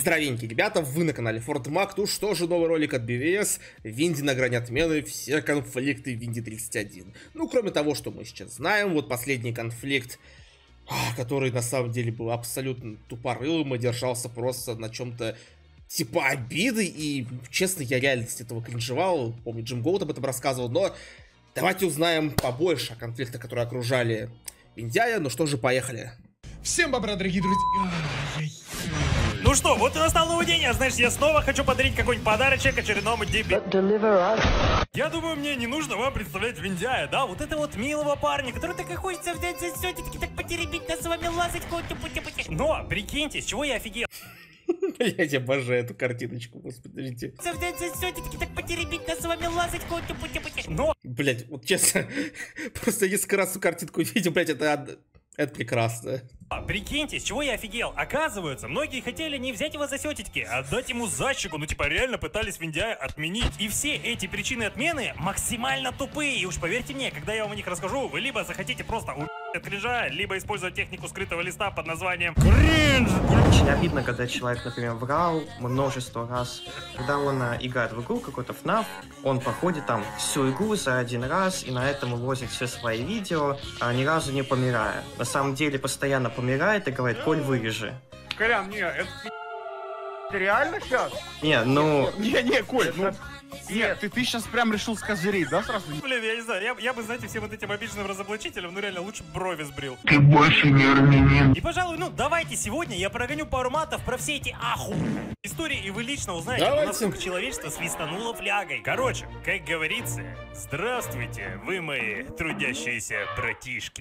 Здоровенькие ребята, вы на канале FortMag. Ну что же, новый ролик от BVS. Винди на грани отмены, все конфликты Винди 31. Ну, кроме того, что мы сейчас знаем, вот последний конфликт, который на самом деле был абсолютно тупорылым и держался просто на чем-то типа обиды. И, честно, я реально с этого кринжевал. Помню, Джим Голд об этом рассказывал. Но давайте узнаем побольше о конфликтах, которые окружали Виндяя. Ну что же, поехали. Всем бобра, дорогие друзья. Ну что, вот и настал новый день, а значит, я снова хочу подарить какой-нибудь подарочек очередному дебилу. Я думаю, мне не нужно вам представлять Виндяя, да? Вот это вот милого парня, который так и хочется взять за сетечки, так потеребить, да с вами лазать, но, прикиньте, с чего я офигел. Я тебе обожаю эту картиночку, господи. Взять за сетечки, так потеребить, да с вами лазать, но... Блять, вот честно, просто несколько раз эту картинку видел, блять, это прекрасно. Прикиньте, с чего я офигел. Оказывается, многие хотели не взять его за сетечки, а отдать ему защику. Ну типа реально пытались Виндяя отменить. И все эти причины отмены максимально тупые. И уж поверьте мне, когда я вам о них расскажу, вы либо захотите просто от кринжа, либо использовать технику скрытого листа под названием кринж. Очень обидно, когда человек, например, врал множество раз. Когда он играет в игру, какой-то FNAF, он проходит там всю игру за один раз и на этом вывозит все свои видео, ни разу не помирая. На самом деле постоянно помирает и говорит: Коль, вырежи. Колян, не, это ты реально сейчас? Не, ну... Не, Коль, ну... Нет, ты сейчас прям решил скозырить, да, сразу? Блин, я не знаю, я бы, знаете, всем вот этим обиженным разоблачителям, ну реально, лучше брови сбрил. Ты больше не армянин. И, пожалуй, ну давайте сегодня я прогоню пару матов про все эти истории, и вы лично узнаете, насколько человечество свистануло флягой. Короче, как говорится, здравствуйте, вы мои трудящиеся братишки.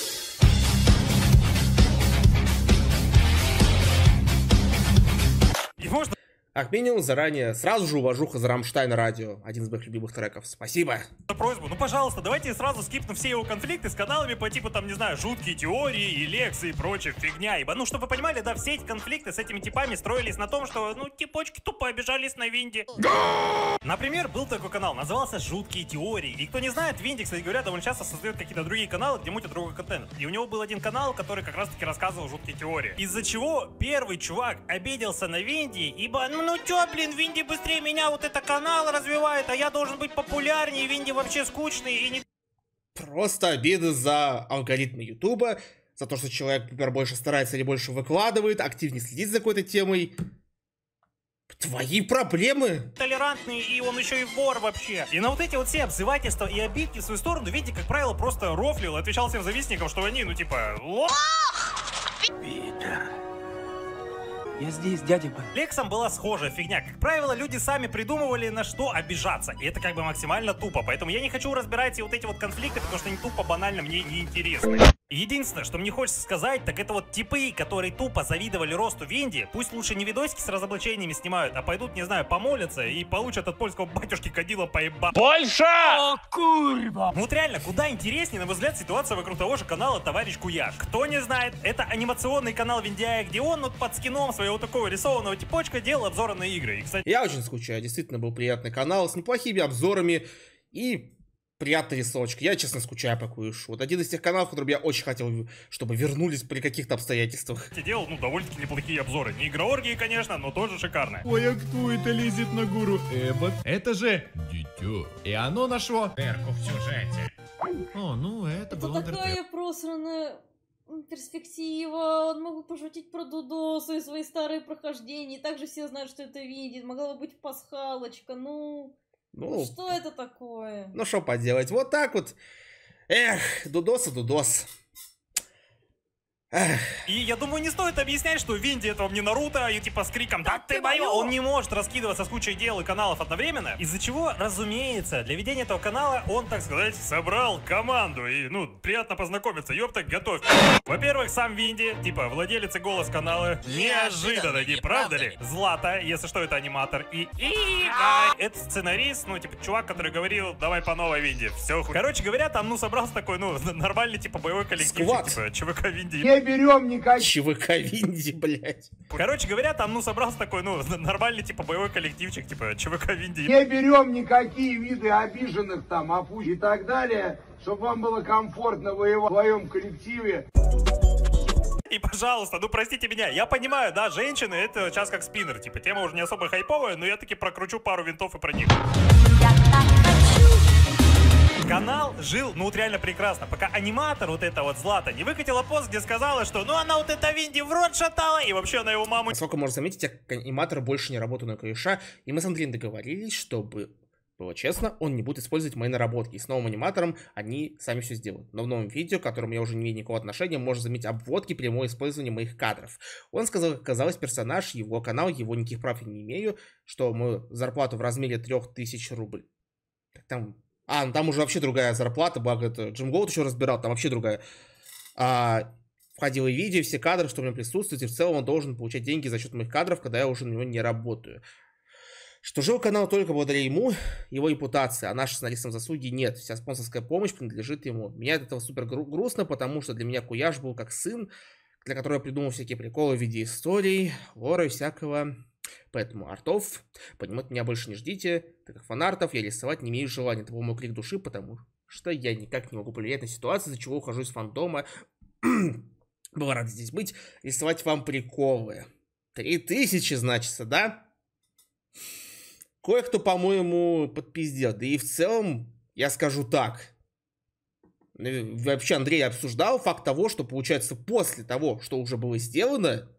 И можно... Как минимум, заранее, сразу же уважуха за Рамштайн радио. Один из моих любимых треков. Спасибо. Просьбу, ну пожалуйста, давайте сразу скипнем все его конфликты с каналами по типу там, не знаю, жуткие теории и лекции и прочая фигня. Ибо, ну, чтобы вы понимали, да, все эти конфликты с этими типами строились на том, что, ну, типочки тупо обижались на Винди. Например, был такой канал, назывался «Жуткие теории». И кто не знает, Винди, кстати говоря, довольно часто создает какие-то другие каналы, где мутят другой контент. И у него был один канал, который как раз-таки рассказывал жуткие теории. Из-за чего первый чувак обиделся на Винди, ибо, ну чё, блин, Винди быстрее меня вот это канал развивает, а я должен быть популярнее, Винди вообще скучный и не... Просто обиды за алгоритмы Ютуба, за то, что человек, например, больше старается или больше выкладывает, активнее следит за какой-то темой. Твои проблемы. Толерантный, и он еще и вор вообще. И на вот эти вот все обзывательства и обидки в свою сторону Винди, как правило, просто рофлил и отвечал всем завистникам, что они, ну типа, Питер. Я здесь, дядя Бен. Лексом была схожая фигня. Как правило, люди сами придумывали, на что обижаться. И это как бы максимально тупо. Поэтому я не хочу разбирать и вот эти вот конфликты, потому что они тупо, банально мне не интересны. Единственное, что мне хочется сказать, так это вот типы, которые тупо завидовали росту Винди, пусть лучше не видосики с разоблачениями снимают, а пойдут, не знаю, помолятся и получат от польского батюшки кадила по еба. Больше! О, курва! Ну вот реально, куда интереснее, на мой взгляд, ситуация вокруг того же канала Товарищ Куяш. Кто не знает, это анимационный канал Виндяя, где он вот под скином своего такого рисованного типочка делал обзоры на игры. И, кстати, Я очень скучаю, действительно был приятный канал с неплохими обзорами и приятной рисовочкой. Я, честно, скучаю по Куяшу. Вот один из тех каналов, которым я очень хотел, чтобы вернулись при каких-то обстоятельствах. делал, ну, довольно-таки неплохие обзоры. Не игрооргии, конечно, но тоже шикарные. Ой, а кто это лезет на гору? Эббот. Это же дитё. И оно нашло дырку в сюжете. О, ну это было такая просранная перспектива. Он мог бы пошутить про Дудосу и свои старые прохождения. Также все знают, что это видит. Могла бы быть пасхалочка. Ну что это такое? Ну что поделать, вот так вот. Эх, Дудос и Дудос. Эх. И я думаю, не стоит объяснять, что Винди это вам не Наруто, и типа с криком «Да ты моё!» Он не может раскидываться с кучей дел и каналов одновременно, из-за чего, разумеется, для ведения этого канала он, так сказать, собрал команду. И, ну, приятно познакомиться, ёпта, готовь. Во-первых, сам Винди, типа владелец и голос канала, неожиданно, не правда ли? Злата, если что, это аниматор. И это сценарист, ну, типа, чувак, который говорил «Давай по новой, Винди, все хуй». Короче говоря, там, ну, собрался такой, ну, нормальный, типа, боевой коллектив, типа, ЧВК Винди. Берем никаких. ЧВК Винди, блять. Короче говоря, там, ну, собрался такой, ну, нормальный, типа, боевой коллективчик, типа, ЧВК Винди. Не берем никакие виды обиженных там, и так далее, чтобы вам было комфортно воевать в своем коллективе. И, пожалуйста, ну простите меня, я понимаю, да, женщины это сейчас как спиннер, типа, тема уже не особо хайповая, но я таки прокручу пару винтов и про них. Канал жил, ну вот реально прекрасно, пока аниматор вот эта вот Злата не выкатила пост, где сказала, что ну она вот это Винди в рот шатала, и вообще она его маму... Насколько можно заметить, я как аниматор больше не работаю на кореша, и мы с Андреем договорились, чтобы было честно, он не будет использовать мои наработки, и с новым аниматором они сами все сделают. Но в новом видео, к которому я уже не имею никакого отношения, можно заметить обводки, прямое использование моих кадров. Он сказал, как оказалось, персонаж, его канал, его никаких прав я не имею, что мою зарплату в размере 3000 рублей. Там... ну там уже вообще другая зарплата, благо это Джим Голд еще разбирал, там вообще другая. Входило и видео, все кадры, что у меня присутствует, и в целом он должен получать деньги за счет моих кадров, когда я уже на него не работаю. Что жил канал только благодаря ему, его репутации, а нашим сценаристам заслуги нет. Вся спонсорская помощь принадлежит ему. Меня от этого супер грустно, потому что для меня Куяш был как сын, для которого я придумал всякие приколы в виде историй, лора и всякого. Поэтому артов, понимать меня больше не ждите, так как фанартов я рисовать не имею желания. Это был мой крик души, потому что я никак не могу повлиять на ситуацию, из-за чего ухожу из фандома. Была рада здесь быть, рисовать вам приколы. 3000, значится, да? Кое-кто, по-моему, подпиздел. Да и в целом, я скажу так. Вообще, Андрей обсуждал факт того, что, получается, после того, что уже было сделано,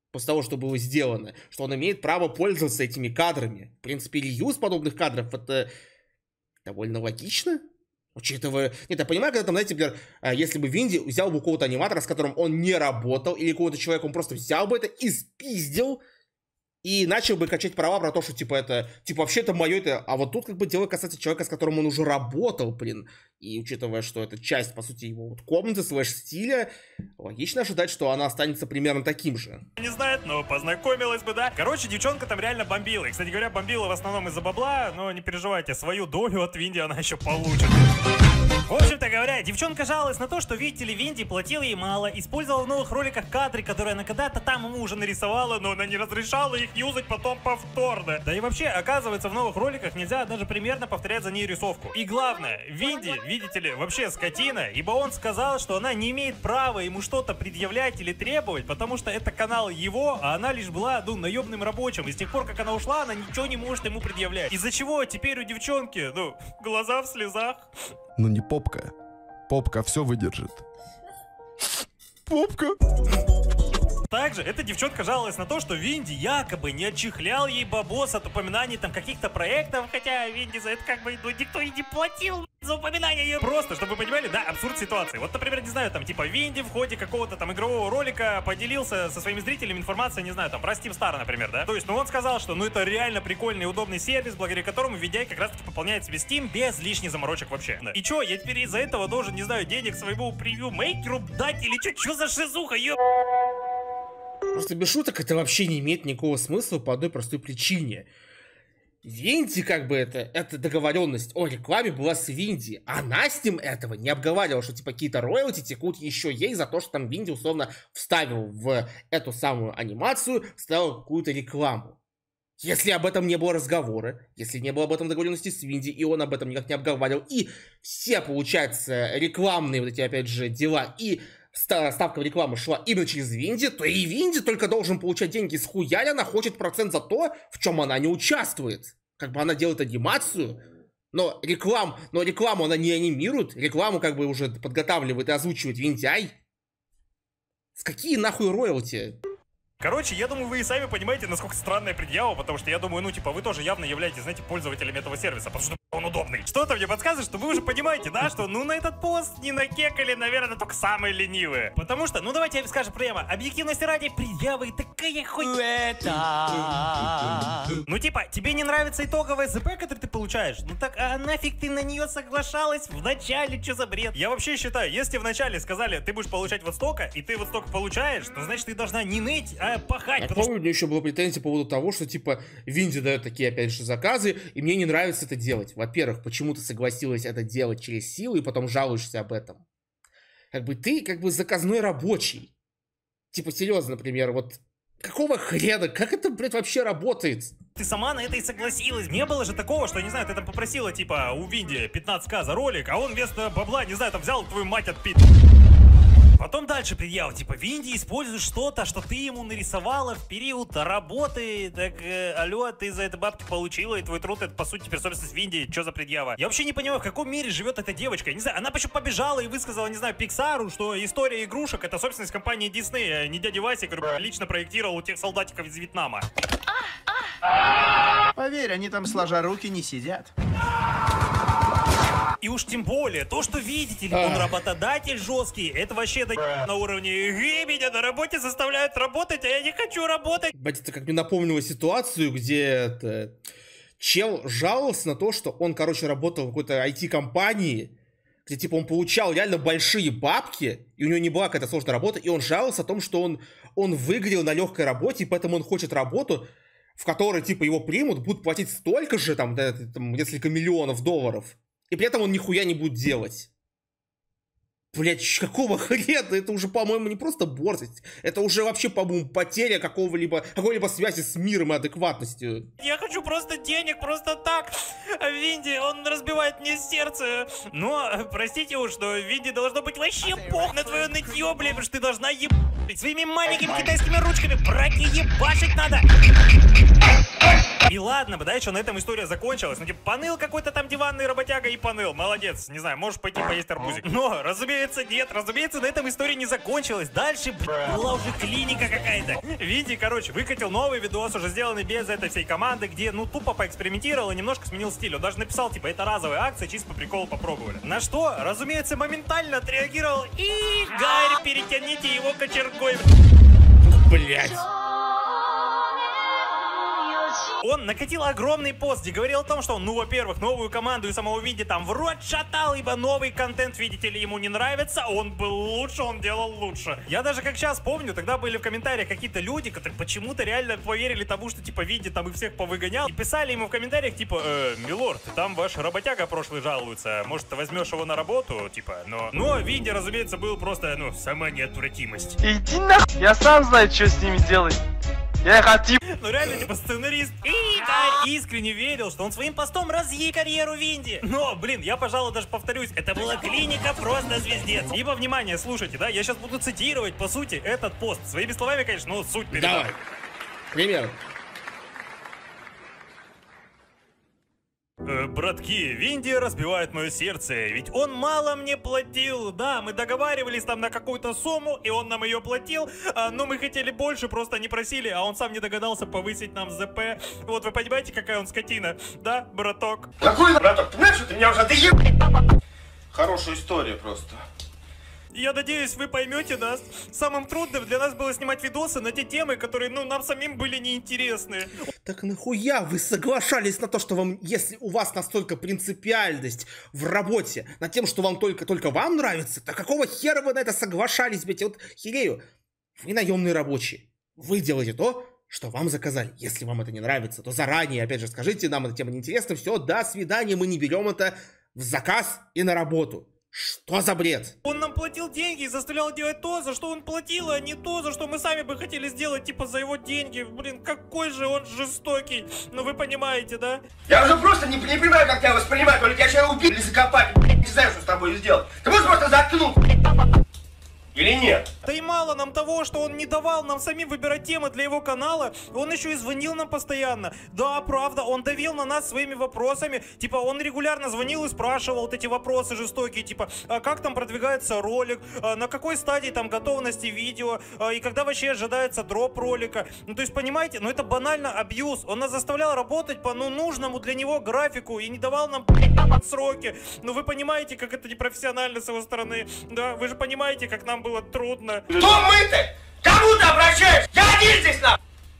что он имеет право пользоваться этими кадрами. В принципе, реюз подобных кадров, это довольно логично. Учитывая... Нет, я понимаю, когда там, знаете, например, если бы Винди взял бы какого-то аниматора, с которым он не работал, или какого-то человека, он просто взял бы это и спиздил, и начал бы качать права про то, что, типа, это, типа, вообще это мое, это... А вот тут, как бы, дело касается человека, с которым он уже работал, блин. И учитывая, что это часть, по сути, его вот комнаты, слэш-стиля, логично ожидать, что она останется примерно таким же. Не знает, но познакомилась бы, да? Короче, девчонка там реально бомбила. И, кстати говоря, бомбила в основном из-за бабла, но не переживайте, свою долю от Винди она еще получит. В общем-то говоря, девчонка жаловалась на то, что, видите ли, Винди платил ей мало, использовала в новых роликах кадры, которые она когда-то там ему уже нарисовала, но она не разрешала их юзать потом повторно. Да и вообще, оказывается, в новых роликах нельзя даже примерно повторять за ней рисовку. И главное, Винди, видите ли, вообще скотина, ибо он сказал, что она не имеет права ему что-то предъявлять или требовать, потому что это канал его, а она лишь была, ну, наемным рабочим. И с тех пор, как она ушла, она ничего не может ему предъявлять. Из-за чего теперь у девчонки, ну, глаза в слезах. Ну не попка. Попка все выдержит. Попка. Также эта девчонка жаловалась на то, что Винди якобы не отчехлял ей бабос от упоминаний там каких-то проектов, хотя Винди за это как бы, ну, никто и не платил за упоминание ее. Просто, чтобы вы понимали, да, абсурд ситуации. Вот, например, не знаю, там, типа, Винди в ходе какого-то там игрового ролика поделился со своими зрителями информацией, не знаю, там, про Steam Star, например, да? То есть, ну, он сказал, что, ну, это реально прикольный и удобный сервис, благодаря которому VDI как раз-таки пополняет себе Steam без лишних заморочек вообще. Да. И чё, я теперь из-за этого должен, не знаю, денег своему превью-мейкеру дать или чё за шизуха, ёп? Просто без шуток это вообще не имеет никакого смысла по одной простой причине. Винди, как бы, это договоренность о рекламе была с Винди. А Настим этого не обговаривал, что типа какие-то роялти текут еще ей за то, что там Винди условно вставил в эту самую анимацию, вставил какую-то рекламу. Если об этом не было разговора, если не было об этом договоренности с Винди, и он об этом никак не обговаривал, и все, получается, рекламные вот эти, опять же, дела, и ставка в рекламу шла именно через Винди, то и Винди только должен получать деньги с хуяля, она хочет процент за то, в чем она не участвует. Как бы она делает анимацию, но рекламу она не анимирует, рекламу как бы уже подготавливает и озвучивает Винди. Ай, с какие нахуй роялти? Короче, я думаю, вы и сами понимаете, насколько странная предъява, потому что я думаю, ну, типа, вы тоже явно являетесь, знаете, пользователями этого сервиса, потому что он удобный. Что-то мне подсказывает, что вы уже понимаете, да, что, ну, на этот пост не накекали, наверное, только самые ленивые. Потому что, ну, давайте я скажу прямо, объективности ради, предъявы такая хуйня. Ну, типа, тебе не нравится итоговая ЗП, который ты получаешь? Ну, так, а нафиг ты на нее соглашалась в начале, что за бред? Я вообще считаю, если в начале сказали, ты будешь получать вот столько, и ты вот столько получаешь, то, значит, ты должна не ныть, а пахать. Я помню, у меня еще была претензия по поводу того, что, типа, Винди дает такие, опять же, заказы, и мне не нравится это делать. Во-первых, почему ты согласилась это делать через силу, и потом жалуешься об этом. Как бы ты, как бы, заказной рабочий. Типа, серьезно, например, вот, какого хрена, как это, блядь, вообще работает? Ты сама на это и согласилась. Не было же такого, что, не знаю, ты там попросила, типа, у Винди 15к за ролик, а он вместо бабла, не знаю, там взял твою мать отпит. Потом дальше предъява, типа, Винди использует что-то, что ты ему нарисовала в период работы. Так, алло, ты за это бабки получила, и твой труд, это, по сути, теперь собственность Винди. Что за предъява? Я вообще не понимаю, в каком мире живет эта девочка. Я не знаю, она почему побежала и высказала, не знаю, Пиксару, что история игрушек — это собственность компании Дисней, а не дяди Васи, который лично проектировал у тех солдатиков из Вьетнама. Поверь, они там сложа руки не сидят. И уж тем более, то, что, видите ли, он работодатель жесткий, это вообще на уровне меня на работе заставляют работать, а я не хочу работать. Бать, это как мне напомнило ситуацию, где чел жаловался на то, что он, короче, работал в какой-то IT-компании, где, типа, он получал реально большие бабки, и у него не была какая-то сложная работа, и он жаловался о том, что он выгорел на легкой работе, и поэтому он хочет работу, в которой, типа, его примут, будут платить столько же, там несколько миллионов долларов, и при этом он нихуя не будет делать. Блять, какого хрена? Это уже, по-моему, не просто борзость. Это уже вообще, по-моему, потеря какой-либо связи с миром и адекватностью. Я хочу просто денег, просто так. Винди, он разбивает мне сердце. Но, простите уж, что Винди должно быть вообще пох на твое нытье, блин, потому что ты должна ебать своими маленькими китайскими ручками. Браки, ебашить надо. И ладно бы, да, еще на этом история закончилась. Ну, типа, поныл какой-то там диванный работяга и поныл. Молодец, не знаю, можешь пойти поесть арбузик. Но, разумеется, нет. Разумеется, на этом история не закончилась. Дальше, была уже клиника какая-то. Винди, короче, выкатил новый видос, уже сделанный без этой всей команды, где, ну, тупо поэкспериментировал и немножко сменил стиль. Он даже написал, типа, это разовая акция, чисто по приколу попробовали. На что, разумеется, моментально отреагировал. И, Гарри, перетяните его кочергой. Блять. Он накатил огромный пост, где говорил о том, что он, ну, во-первых, новую команду и самого Винди там в рот шатал, ибо новый контент, видите ли, ему не нравится, он был лучше, он делал лучше. Я даже как сейчас помню, тогда были в комментариях какие-то люди, которые почему-то реально поверили тому, что, типа, Винди там их всех повыгонял, и писали ему в комментариях, типа, милорд, там ваш работяга прошлый жалуется, может, ты возьмешь его на работу, типа, но Винди, разумеется, был просто, ну, сама неотвратимость. Иди нахуй, я сам знаю, что с ними делать. Я хочу. Ну реально, типа, сценарист Игорь искренне верил, что он своим постом разъедет карьеру Винди. Но, блин, я, пожалуй, даже повторюсь, это была клиника просто звездец. Ибо, внимание, слушайте, да, я сейчас буду цитировать, по сути, этот пост. Своими словами, конечно, но суть передам. Давай. Пример. Братки, Винди разбивает мое сердце, ведь он мало мне платил. Да, мы договаривались там на какую-то сумму, и он нам ее платил, но мы хотели больше, просто не просили, а он сам не догадался повысить нам ЗП. Вот вы понимаете, какая он скотина, да, браток? Какой браток? Ты знаешь, что ты меня уже доеб... Хорошая история просто. Я надеюсь, вы поймете нас. Самым трудным для нас было снимать видосы на те темы, которые, ну, нам самим были неинтересны. Так нахуя вы соглашались на то, что вам, если у вас настолько принципиальность в работе над тем, что вам только вам нравится, то какого хера вы на это соглашались, блядь? Вот херею. Вы наемные рабочие. Вы делаете то, что вам заказали. Если вам это не нравится, то заранее, опять же, скажите, нам эта тема неинтересна, все, до свидания, мы не берем это в заказ и на работу. Что за бред? Он нам платил деньги и заставлял делать то, за что он платил, а не то, за что мы сами бы хотели сделать, типа, за его деньги. Блин, какой же он жестокий. Ну вы понимаете, да? Я уже просто не понимаю, как тебя воспринимать. То ли тебя сейчас убили или закопать. Не знаю, что с тобой сделать. Ты можешь просто заткнуть? Или нет? Да и мало нам того, что он не давал нам самим выбирать темы для его канала, он еще и звонил нам постоянно. Да, правда, он давил на нас своими вопросами. Типа, он регулярно звонил и спрашивал вот эти вопросы жестокие, типа, а как там продвигается ролик, на какой стадии там готовности видео, и когда вообще ожидается дроп ролика. Ну, то есть, понимаете, ну это банально абьюз. Он нас заставлял работать по, ну, нужному для него графику и не давал нам сроки. Ну, вы понимаете, как это непрофессионально с его стороны. Да, вы же понимаете, как нам было трудно. Кто мы-то? Кому ты обращаешься? Я один здесь, на!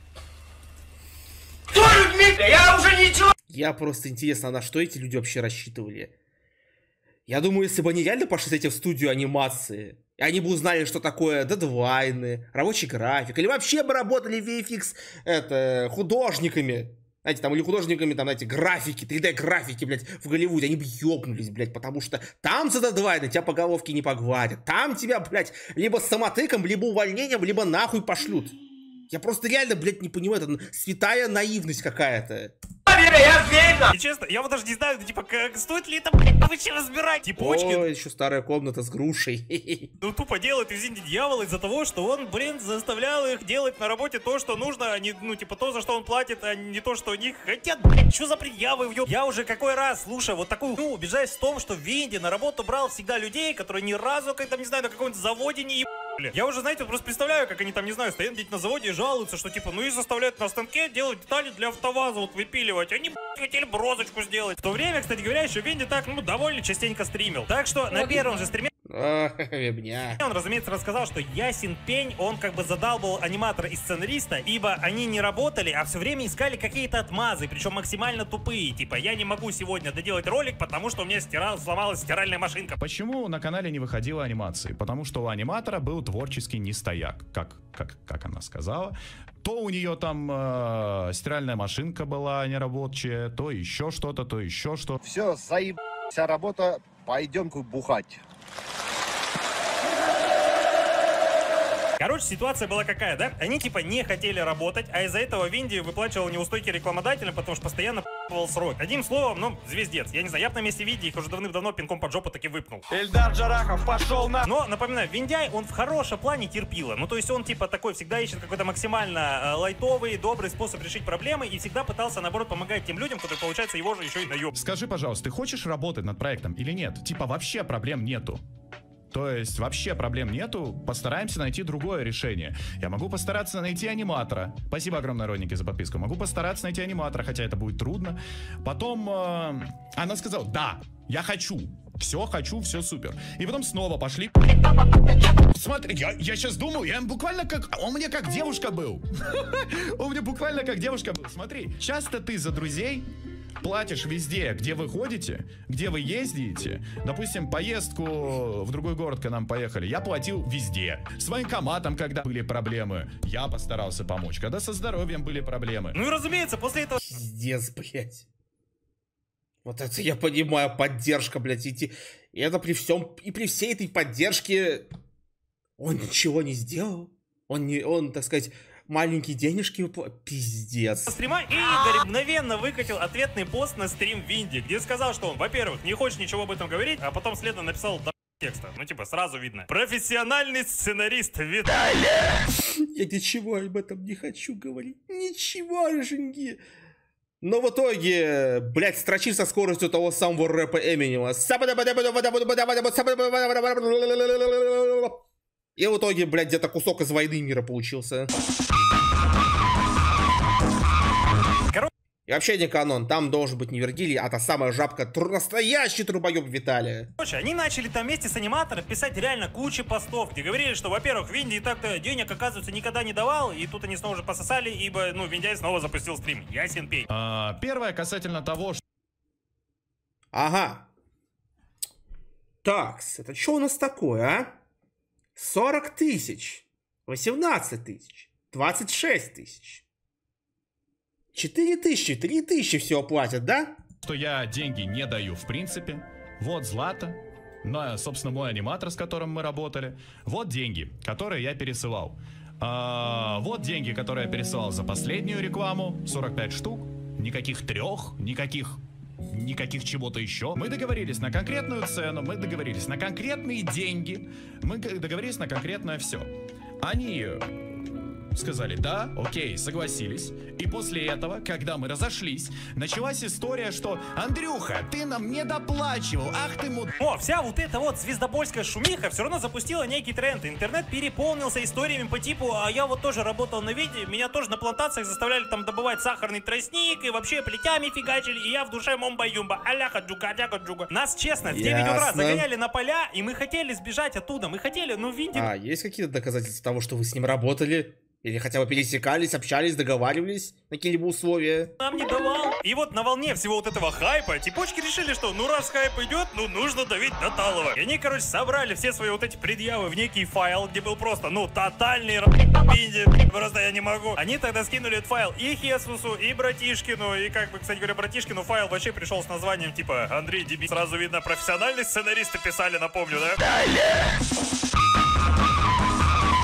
Кто людьми-то? Я уже ничего... Я просто интересно, на что эти люди вообще рассчитывали? Я думаю, если бы они реально пошли с этим в студию анимации, и они бы узнали, что такое дедлайны, рабочий график, или вообще бы работали VFX художниками, знаете, там, или художниками, там, знаете, графики, 3D-графики, блядь, в Голливуде, они бы ёбнулись, блядь, потому что там за дедлайны тебя по головке не погладят, там тебя, блядь, либо с самотыком, либо увольнением, либо нахуй пошлют. Я просто реально, блядь, не понимаю, это святая наивность какая-то. верно. И честно, я вот даже не знаю, типа, как стоит ли это вообще разбирать. Типочки. Ой, еще старая комната с грушей. Ну, тупо делает из Инди дьявола из-за того, что он, блин, заставлял их делать на работе то, что нужно, а не, ну, типа, то, за что он платит, а не то, что они хотят. Блин, что за предъявы? Я уже какой раз, слушай, вот такую, ну, убеждаюсь в том, что Винди на работу брал всегда людей, которые ни разу, как там, не знаю, на каком-нибудь заводе не ебали. Я уже, знаете, просто представляю, как они там, не знаю, стоят где-то на заводе и жалуются, что, типа, ну и заставляют на станке делать детали для автоваза, вот выпиливать. Они, хотели бы розочку сделать. В то время, кстати говоря, еще Винди так, ну, довольно частенько стримил. Так что на первом же стриме он, разумеется, рассказал, что ясен пень, он как бы задалбал аниматора и сценариста, ибо они не работали, а все время искали какие-то отмазы, причем максимально тупые. Типа, я не могу сегодня доделать ролик, потому что у меня сломалась стиральная машинка. Почему на канале не выходило анимации? Потому что у аниматора был творческий нестояк, как она сказала. То у нее там стиральная машинка была нерабочая, то еще что-то, то еще что. Все, вся работа, пойдем-ка бухать. Короче, ситуация была какая, да? Они типа не хотели работать, а из-за этого Винди выплачивал неустойки рекламодателям, потому что постоянно п***был срок. Одним словом, ну, звездец. Я не знаю, я бы на месте Винди их уже давным-давно пинком под жопу таки выпнул. Эльдар Джарахов, пошел на... Но, напоминаю, Виндяй, он в хорошем плане терпила. Ну, то есть он типа такой всегда ищет какой-то максимально лайтовый, добрый способ решить проблемы и всегда пытался, наоборот, помогать тем людям, которые, получается, его же еще и наеб. Скажи, пожалуйста, ты хочешь работать над проектом или нет? Типа вообще проблем нету. То есть вообще проблем нету, постараемся найти другое решение. Я могу постараться найти аниматора. Спасибо огромное, Родники, за подписку. Могу постараться найти аниматора, хотя это будет трудно. Потом она сказала, да, я хочу. Все хочу, все супер. И потом снова пошли. Смотри, я сейчас думаю, я буквально как... Он мне как девушка был. Он мне буквально как девушка был. Смотри, часто ты за друзей платишь везде, где вы ходите, где вы ездите. Допустим, поездку в другой город, когда нам поехали, я платил везде. С военкоматом, когда были проблемы, я постарался помочь. Когда со здоровьем были проблемы. Ну и разумеется, после этого... Пиздец, блядь. Вот это я понимаю, поддержка, блядь. И это при всем, и при всей этой поддержке он ничего не сделал. Он, так сказать... Маленькие денежки, пиздец. Стрима, и Игорь мгновенно выкатил ответный пост на стрим Винди, где сказал, что он, во-первых, не хочет ничего об этом говорить, а потом следом написал до текста. Ну, типа, сразу видно. Профессиональный сценарист Виталий. Я ничего об этом не хочу говорить. Ничегошеньки. Но в итоге, блядь, строчит со скоростью того самого рэпа Эминема. И в итоге, блядь, где-то кусок из «Войны мира» получился. И вообще не канон, там должен быть не Вергилий, а та самая жабка, настоящий трубоеб Виталия. Короче, они начали там вместе с аниматором писать реально кучу постов, где говорили, что, во-первых, Винди и так-то денег, оказывается, никогда не давал, и тут они снова уже пососали, ибо, ну, Виндяй снова запустил стрим. Ясен пень. Первое касательно того, что... Ага. Такс, это что у нас такое, а? 40 тысяч, 18 тысяч, 26 тысяч, 4 тысячи, 3 тысячи всего платят, да? Что я деньги не даю в принципе. Вот Злата, ну, собственно, мой аниматор, с которым мы работали. Вот деньги, которые я пересылал. Вот деньги, которые я пересылал за последнюю рекламу, 45 штук. Никаких трех, никаких чего-то еще. Мы договорились на конкретную цену, мы договорились на конкретные деньги, мы договорились на конкретное все. Они сказали да, окей, согласились. И после этого, когда мы разошлись, началась история, что Андрюха, ты нам не доплачивал, ах ты муд... О, вся вот эта вот звездобольская шумиха все равно запустила некий тренд. Интернет переполнился историями по типу, а я вот тоже работал на виде, меня тоже на плантациях заставляли там добывать сахарный тростник и вообще плетями фигачили, и я в душе момба-юмба, аляха джуга, аляха джуга. Нас, честно, в 9 утра загоняли на поля, и мы хотели сбежать оттуда, мы хотели, ну, Винди... А, есть какие-то доказательства того, что вы с ним работали? Или хотя бы пересекались, общались, договаривались на какие-либо условия? Нам не давал. И вот на волне всего вот этого хайпа типочки решили, что ну раз хайп идет, ну нужно давить до талого. И они, короче, собрали все свои вот эти предъявы в некий файл, где был просто, ну, тотальный Винди. Просто я не могу. Они тогда скинули этот файл и Хесусу, и Братишкину. И как бы, кстати говоря, Братишкину файл вообще пришел с названием типа Андрей Деби. Сразу видно, профессиональные сценаристы писали, напомню, да?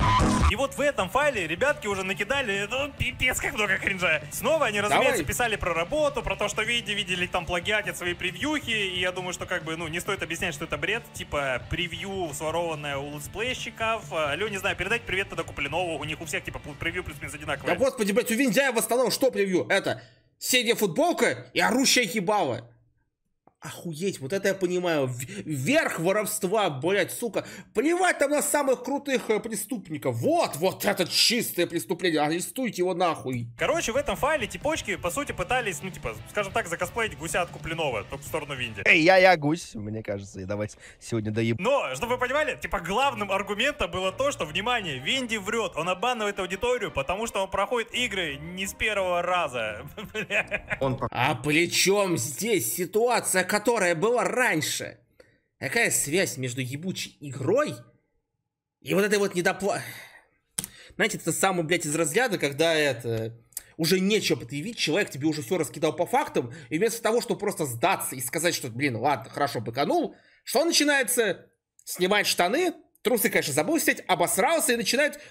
И вот в этом файле ребятки уже накидали, ну, пипец, как много кринжа. Снова они, разумеется, писали про работу, про то, что видели там плагиатят свои превьюхи, и я думаю, что как бы, ну, не стоит объяснять, что это бред, типа превью, сворованное у летсплейщиков. Алло, не знаю, передать привет тогда Куплинову, у них у всех, типа, превью плюс-минус одинаковое. Да господи, блядь, у Виндяя в основном что превью? Это синяя футболка и орущая ебало. Охуеть, вот это я понимаю. Верх воровства, блядь, сука. Плевать там на самых крутых преступников. Вот это чистое преступление. Арестуйте его нахуй. Короче, в этом файле типочки, по сути, пытались, ну, типа, скажем так, закосплеить гуся от Куплинова, только в сторону Винди. Эй, я гусь, мне кажется, и давайте сегодня доеб... Но, чтобы вы понимали, типа, главным аргументом было то, что, внимание, Винди врет. Он обманывает аудиторию, потому что он проходит игры не с первого раза. А при чем здесь ситуация, которая была раньше? Какая связь между ебучей игрой и вот этой вот недоплатой? Знаете, это самый, блядь, из разряда, когда это... Уже нечего предъявить, человек тебе уже все раскидал по фактам, и вместо того, чтобы просто сдаться и сказать, что, блин, ладно, хорошо, быканул, что начинается? Снимает штаны, трусы, конечно, забыл снять, обосрался и начинает...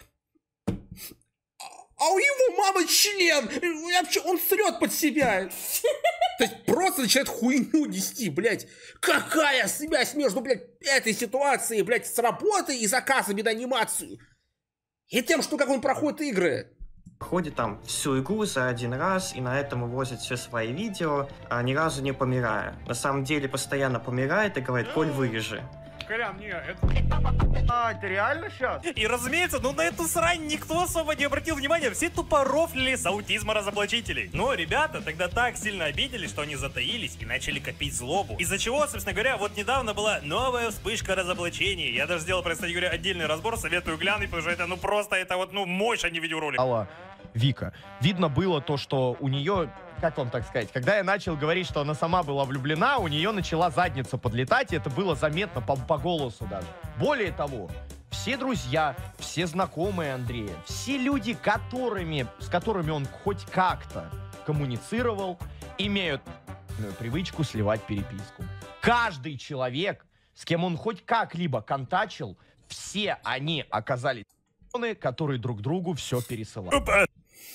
А у его мамы член! Он срет под себя! То есть просто начинает хуйню нести, блядь. Какая связь между, блядь, этой ситуацией, блядь, с работой и заказами на анимацию? И тем, что как он проходит игры? Проходит там всю игру за один раз, и на этом вывозит все свои видео, ни разу не помирая. На самом деле постоянно помирает и говорит: Коль, вырежи. Колян, не, это... это реально сейчас? И разумеется, ну на эту срань никто особо не обратил внимания, все тупо рофлили с аутизма разоблачителей. Но ребята тогда так сильно обиделись, что они затаились и начали копить злобу. Из-за чего, собственно говоря, вот недавно была новая вспышка разоблачений. Я даже сделал, кстати говоря, отдельный разбор, советую глянуть, потому что это, ну просто, это вот, ну, мощь, а не видеоролик. Алла, Вика, видно было то, что у нее... Как вам так сказать? Когда я начал говорить, что она сама была влюблена, у нее начала задница подлетать, и это было заметно по голосу даже. Более того, все друзья, все знакомые Андрея, все люди, с которыми он хоть как-то коммуницировал, имеют привычку сливать переписку. Каждый человек, с кем он хоть как-либо контачил, все они оказались которые друг другу все пересылали.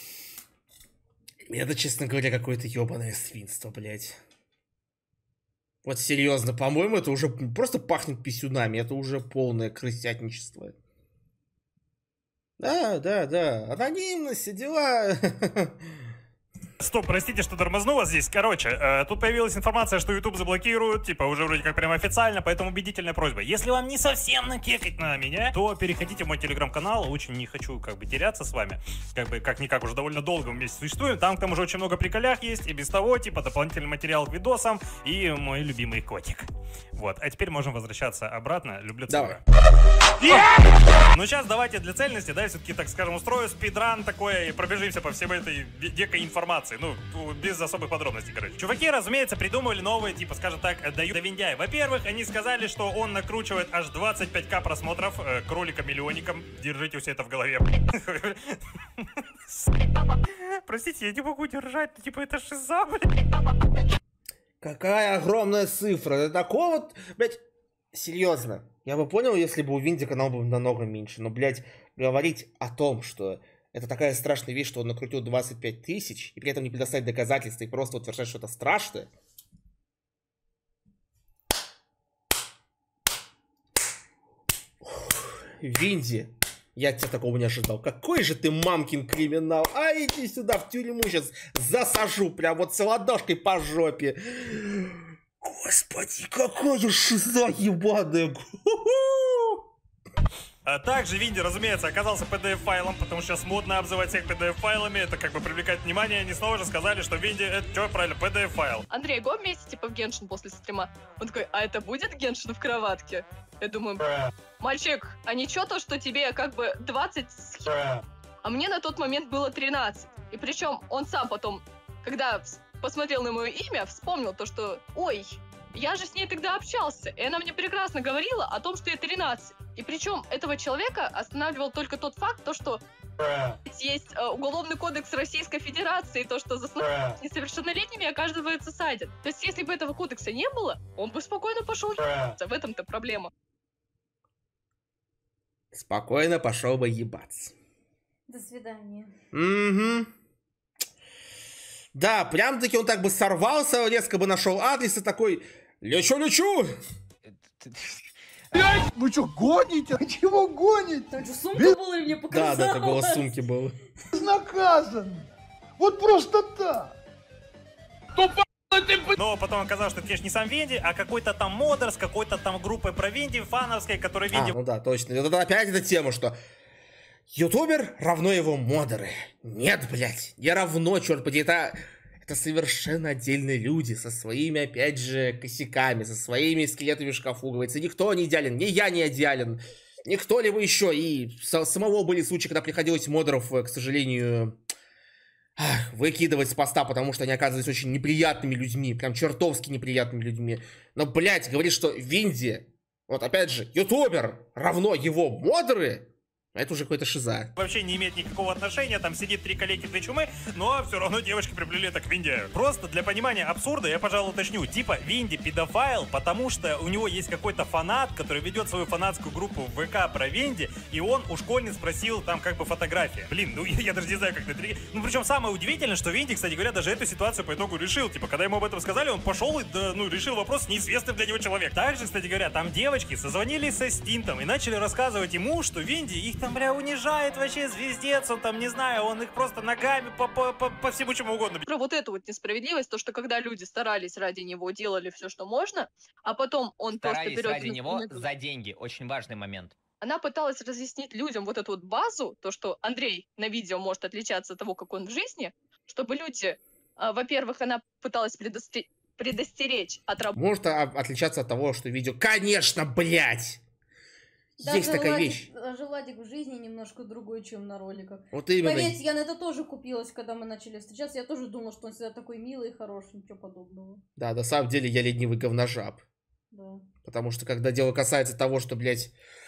Это, честно говоря, какое-то ебаное свинство, блядь. Вот серьезно, по-моему, это уже просто пахнет писюнами. Это уже полное крысятничество. Да, анонимность, все дела. Стоп, простите, что тормозну вас здесь. Короче, тут появилась информация, что YouTube заблокируют, типа уже вроде как прям официально, поэтому убедительная просьба. Если вам не совсем накекать на меня, то переходите в мой телеграм-канал, очень не хочу как бы теряться с вами. Как бы как-никак уже довольно долго вместе существуем, там к тому же очень много приколях есть, и без того, типа дополнительный материал к видосам и мой любимый котик. Вот, а теперь можем возвращаться обратно, люблю целую. Ну сейчас давайте для цельности, да, все-таки, так скажем, устрою спидран такой и пробежимся по всей этой дикой информации. Ну, без особых подробностей, короче. Чуваки, разумеется, придумали новые, типа, скажем так, дают Виндяя. Во-первых, они сказали, что он накручивает аж 25к просмотров кроликам-миллионникам. Держите все это в голове. Простите, я не могу держать, типа, это шиза, блядь. Какая огромная цифра. Это такого вот, блядь, серьезно. Я бы понял, если бы у Винди канал был намного меньше. Но, блядь, говорить о том, что это такая страшная вещь, что он накрутил 25 тысяч, и при этом не предоставить доказательства и просто утверждать, что это страшно. Винди, я от тебя такого не ожидал. Какой же ты мамкин криминал. А иди сюда, в тюрьму сейчас засажу, прям вот с ладошкой по жопе. Господи, какая шиза ебаная. А также Винди, разумеется, оказался PDF-файлом, потому что сейчас модно обзывать всех PDF-файлами, это как бы привлекает внимание. Они снова же сказали, что Винди, это что, правильно, PDF-файл. Андрей, го вместе, типа, в Геншин после стрима. Он такой: а это будет Геншин в кроватке? Я думаю, мальчик, а ничего то, что тебе как бы 20 а мне на тот момент было 13. И причем он сам потом, когда посмотрел на мое имя, вспомнил то, что, ой, я же с ней тогда общался, и она мне прекрасно говорила о том, что я 13. И причем этого человека останавливал только тот факт, то, что есть Уголовный кодекс Российской Федерации, то, что за несовершеннолетними оказывается садят. То есть, если бы этого кодекса не было, он бы спокойно пошел. В этом-то проблема. Спокойно пошел бы ебаться. До свидания. Угу. Да, прям-таки он так бы сорвался, резко бы нашел адрес и такой: лечу. Блять, вы что, гоните? Чего гоните? Там же сумка была, или мне показалось? Да, это голос сумки был. Безнаказанно. Вот просто так. Но потом оказалось, что это, конечно, не сам Винди, а какой-то там модер с какой-то там группой про Винди фановской, который Винди... Ну да, точно. Это опять эта тема, что ютубер равно его модеры. Нет, блядь, не равно, черт подери. Это совершенно отдельные люди со своими, опять же, косяками, со своими скелетами в шкафу. Говорится, никто не идеален, ни я не идеален, ни кто-либо еще. И самого были случаи, когда приходилось модеров, к сожалению, выкидывать с поста, потому что они оказывались очень неприятными людьми, прям чертовски неприятными людьми. Но, блядь, говорит, что Винди, вот опять же, ютубер равно его модеры, это уже какой-то шиза. Вообще не имеет никакого отношения, там сидит 3 коллеги для чумы, но все равно девочки приплели это к Винди. Просто для понимания абсурда я, пожалуй, уточню. Типа Винди педофайл, потому что у него есть какой-то фанат, который ведет свою фанатскую группу в ВК про Винди, и он у школьниц просил там как бы фотографии. Блин, ну я даже не знаю, как это... Ну причем самое удивительное, что Винди, кстати говоря, даже эту ситуацию по итогу решил. Типа, когда ему об этом сказали, он пошел и решил вопрос с неизвестным для него человек. Также, кстати говоря, там девочки созвонились со Стинтом и начали рассказывать ему, что Винди их там, бля, унижает вообще, звездец, он там, не знаю, он их просто ногами по всему чему угодно. Про вот эту вот несправедливость, то, что когда люди старались ради него, делали все, что можно, а потом он старались просто берет... ради него за деньги, очень важный момент. Она пыталась разъяснить людям вот эту вот базу, то, что Андрей на видео может отличаться от того, как он в жизни, чтобы люди, во-первых, она пыталась предостеречь от работы. Может отличаться от того, что видео... Конечно, блядь! Есть такая вещь. Даже Владик в жизни немножко другой, чем на роликах. Вот именно. Поверьте, я на это тоже купилась, когда мы начали встречаться. Я тоже думала, что он всегда такой милый и хороший, ничего подобного. Да, на самом деле я ленивый говножаб. Да. Потому что когда дело касается того, что, блядь...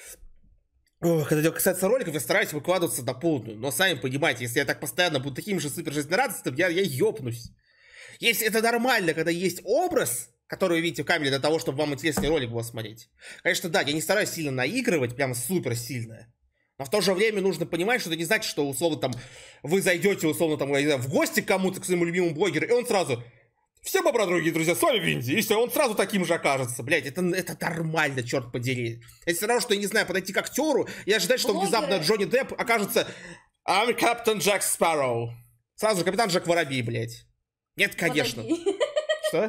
Когда дело касается роликов, я стараюсь выкладываться на полную. Но сами понимаете, если я так постоянно буду таким же супер жизнерадостным, я ёбнусь. Если это нормально, когда есть образ, который вы видите в камере для того, чтобы вам интересный ролик было смотреть. Конечно, да, я не стараюсь сильно наигрывать, прям супер сильно. Но в то же время нужно понимать, что это не значит, что, условно, там, вы зайдете, условно, там, в гости к кому-то, к своему любимому блогеру, и он сразу: всем добра, дорогие друзья, с вами Винди. И все, он сразу таким же окажется. Блять, это нормально, черт подери. Это все равно, что, я не знаю, подойти к актеру и ожидать, что внезапно Джонни Депп окажется I'm Captain Jack Sparrow. Сразу же капитан Джек Воробей, блять. Нет, конечно. Что?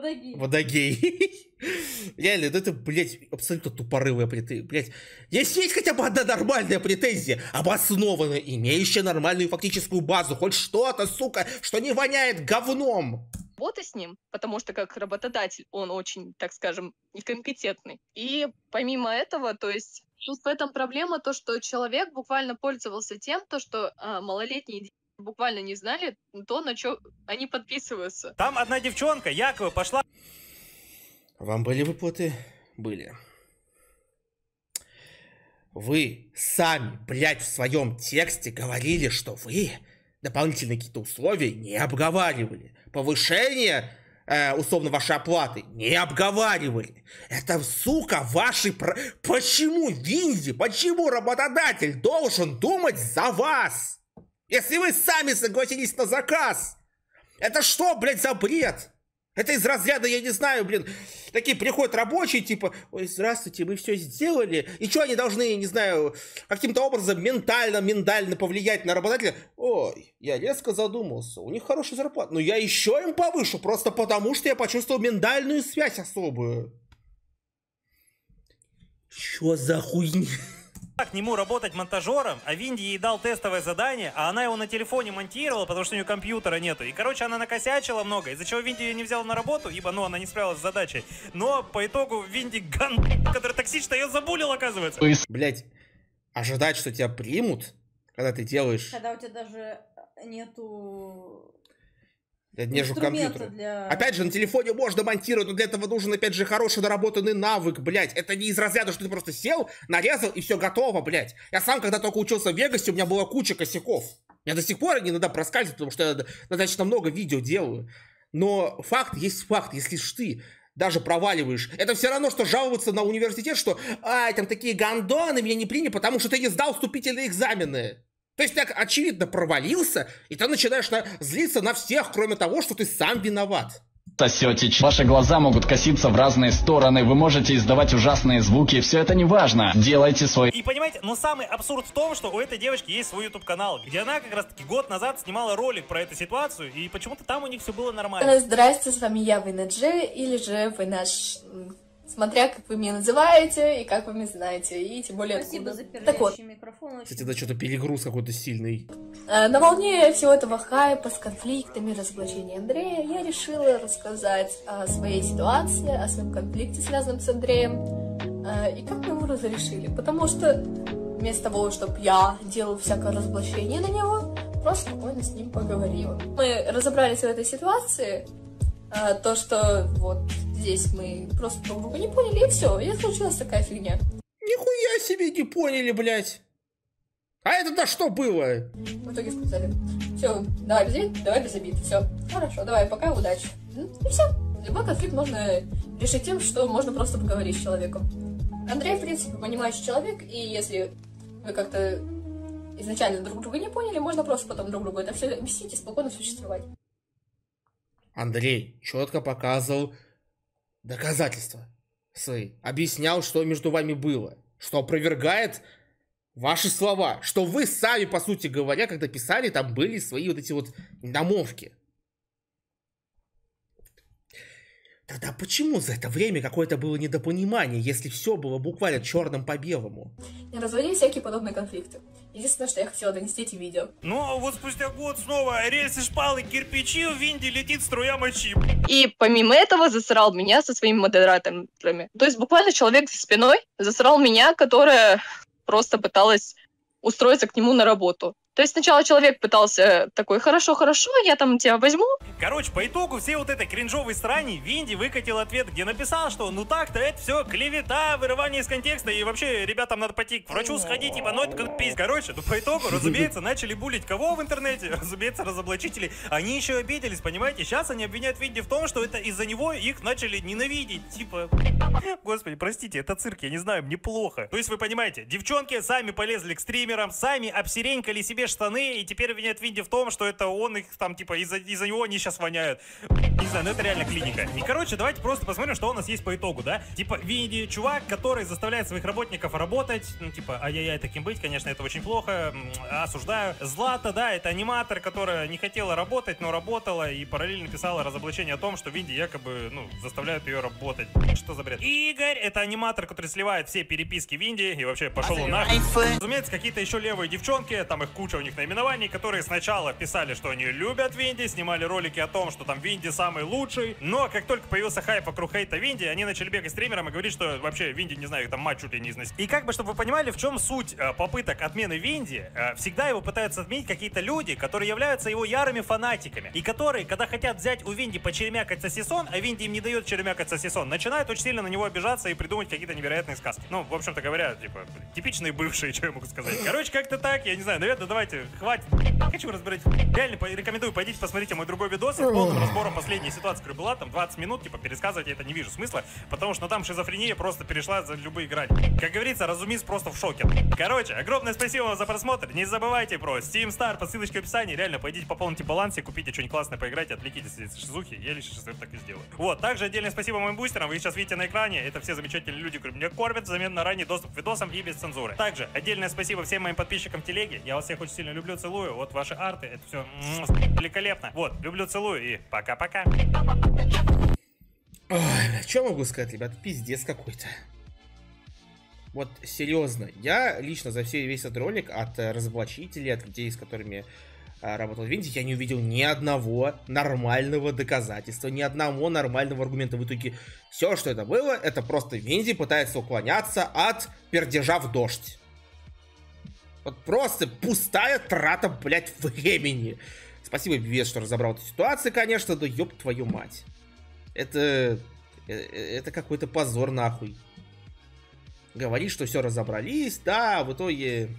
Водогей. Реально, это, блядь, абсолютно тупорылая претензия. Блядь, если есть хотя бы одна нормальная претензия, обоснованная, имеющая нормальную фактическую базу, хоть что-то, сука, что не воняет говном. Работа с ним, потому что как работодатель он очень, так скажем, некомпетентный. И помимо этого, то есть тут в этом проблема то, что человек буквально пользовался тем, то, что малолетние дети буквально не знали то, на что они подписываются. Там одна девчонка якобы пошла... Вам были выплаты? Были. Вы сами, блядь, в своем тексте говорили, что вы дополнительные какие-то условия не обговаривали. Повышение, условно, вашей оплаты не обговаривали. Это, сука, ваши... Почему Винди, почему работодатель должен думать за вас? Если вы сами согласились на заказ. Это что, блядь, за бред? Это из разряда, я не знаю, блин, такие приходят рабочие, типа: ой, здравствуйте, мы все сделали. И что, они должны, не знаю, каким-то образом миндально повлиять на работодателя? Ой, я резко задумался, у них хорошая зарплата, но я еще им повышу, просто потому что я почувствовал миндальную связь особую. Чё за хуйня? К нему работать монтажером, а Винди ей дал тестовое задание, а она его на телефоне монтировала, потому что у нее компьютера нету. И, короче, она накосячила много, из-за чего Винди ее не взял на работу, ибо, она не справилась с задачей. Но по итогу Винди который токсично ее забулил, оказывается. Блять, ожидать, что тебя примут, когда ты делаешь... Когда у тебя даже нету... компьютера. Опять же, на телефоне можно монтировать, но для этого нужен, опять же, хороший наработанный навык, блядь. Это не из разряда, что ты просто сел, нарезал и все готово, блядь. Я сам, когда только учился в Вегасе, у меня была куча косяков. Я до сих пор они иногда проскальзывают, потому что я достаточно много видео делаю. Но факт есть факт. Если ж ты даже проваливаешь, это все равно, что жаловаться на университет, что «Ай, там такие гандоны, меня не приняли, потому что ты не сдал вступительные экзамены». То есть ты, очевидно, провалился, и ты начинаешь злиться на всех, кроме того, что ты сам виноват. Сосете, ваши глаза могут коситься в разные стороны, вы можете издавать ужасные звуки, все это не важно. Делайте свой... И понимаете, но самый абсурд в том, что у этой девочки есть свой YouTube-канал, где она как раз-таки год назад снимала ролик про эту ситуацию, и почему-то там у них все было нормально. Здрасте, с вами я, Вейнаджи, или же вы наш... Смотря как вы меня называете и как вы меня знаете, и тем более Спасибо откуда. за передающий Так вот. микрофон. Кстати, да, что-то перегруз какой-то сильный. На волне всего этого хайпа с конфликтами, разоблачения Андрея, я решила рассказать о своей ситуации, о своем конфликте, связанном с Андреем, и как мы его разрешили. Потому что вместо того, чтобы я делала всякое разоблачение на него, просто спокойно с ним поговорила. Мы разобрались в этой ситуации, то, что вот здесь мы просто друг друга не поняли, и все, и случилась такая фигня. Нихуя себе не поняли, блядь. А это-то что было? В итоге сказали, все, давай без обид, все, хорошо, давай, пока, удачи. И все. Любой конфликт можно решить тем, что можно просто поговорить с человеком. Андрей, в принципе, понимающий человек, и если вы как-то изначально друг друга не поняли, можно просто потом друг другу это все объяснить и спокойно существовать. Андрей четко показывал доказательства свои. Объяснял, что между вами было. Что опровергает ваши слова. Что вы сами, по сути говоря, когда писали, там были свои вот эти вот недомовки. Тогда почему за это время какое-то было недопонимание, если все было буквально черным по белому? Не разводили всякие подобные конфликты. Единственное, что я хотела донести эти видео. Ну, а вот спустя год снова рельсы, шпалы, кирпичи, в Винде летит струя мочи. И помимо этого засрал меня со своими модераторами. То есть буквально человек за спиной засрал меня, которая просто пыталась устроиться к нему на работу. То есть сначала человек пытался такой, хорошо, я там тебя возьму. Короче, по итогу всей вот этой кринжовой срани Винди выкатил ответ, где написал, что ну так-то это все клевета, вырывание из контекста, и вообще ребятам надо пойти к врачу сходить, типа, ну это как пиздец. Короче, ну по итогу, разумеется, начали булить кого в интернете? Разумеется, разоблачители. Они еще обиделись, понимаете? Сейчас они обвиняют Винди в том, что это из-за него их начали ненавидеть. Типа, господи, простите, это цирк, я не знаю, мне плохо. То есть вы понимаете, девчонки сами полезли к стримерам, сами обсеренькали себе штаны, и теперь обвиняют Винди в том, что это он их там, типа, из-за него они сейчас воняют. Не знаю, ну это реально клиника. И, короче, давайте просто посмотрим, что у нас есть по итогу, да? Типа, Винди, чувак, который заставляет своих работников работать, ну, типа, ай-яй-яй, таким быть, конечно, это очень плохо, осуждаю. Злата, да, это аниматор, которая не хотела работать, но работала, и параллельно писала разоблачение о том, что Винди якобы, ну, заставляют ее работать. Что за бред? Игорь, это аниматор, который сливает все переписки Винди, и вообще пошел он нахуй. Разумеется, какие-то еще левые девчонки, там их куча у них наименований, которые сначала писали, что они любят Винди, снимали ролики о том, что там Винди самый лучший, но как только появился хайп вокруг хейта Винди, они начали бегать стримерам и говорить, что вообще Винди, не знаю, там мать чуть ли не износит. И как бы, чтобы вы понимали, в чем суть попыток отмены Винди, всегда его пытаются отменить какие-то люди, которые являются его ярыми фанатиками, и которые, когда хотят взять у Винди почеремякать сосисон, а Винди им не дает черемякать сосисон, начинают очень сильно на него обижаться и придумать какие-то невероятные сказки. Ну, в общем-то говоря, типа, типичные бывшие, что я могу сказать. Короче, как-то так, я не знаю, наверное, давайте, хватит. Хочу разбирать. Реально рекомендую, пойдите посмотрите мой другой видос с полным разбором последней ситуации, которая была, там 20 минут, типа, пересказывать я это не вижу смысла, потому что там шизофрения просто перешла за любые грани. Как говорится, разумист просто в шоке. Короче, огромное спасибо вам за просмотр, не забывайте про Steam Star по ссылочке в описании, реально, пойдите пополните баланс и купите что-нибудь классное поиграть, отвлекитесь от шизухи, я лично сейчас так и сделаю. Вот, также отдельное спасибо моим бустерам, вы сейчас видите на экране, это все замечательные люди, которые меня кормят взамен на ранний доступ к видосам и без цензуры. Также отдельное спасибо всем моим подписчикам телеги, я вас всех очень сильно люблю, целую, вот ваши арты, это все великолепно. Вот, люблю, целую и пока-пока. Что могу сказать, ребят? Пиздец какой-то. Вот, серьезно, я лично за весь этот ролик от разоблачителей, от людей, с которыми работал Винди, я не увидел ни одного нормального доказательства, ни одного нормального аргумента. В итоге все, что это было, это просто Винди пытается уклоняться от пердежа в дождь. Вот просто пустая трата, блядь, времени. Спасибо, Бивес, что разобрал эту ситуацию, конечно, да ёб твою мать. Это какой-то позор, нахуй. Говорит, что все разобрались, да, в итоге...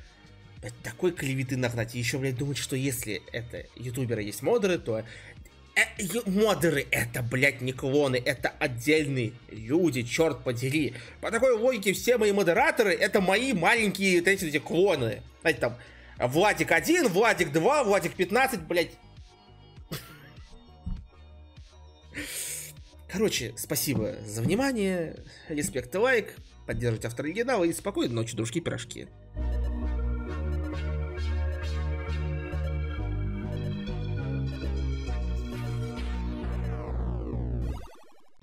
Такой клеветы нагнать. И еще, блядь, думать, что если это ютуберы есть модеры, то Модеры это, блядь, не клоны, это отдельные люди, черт подери. По такой логике все мои модераторы это мои маленькие, эти клоны. Знаете, там, Владик 1, Владик 2, Владик 15, блядь. Короче, спасибо за внимание, респект и лайк, поддерживайте автора оригинала и спокойной ночи, дружки-пирожки.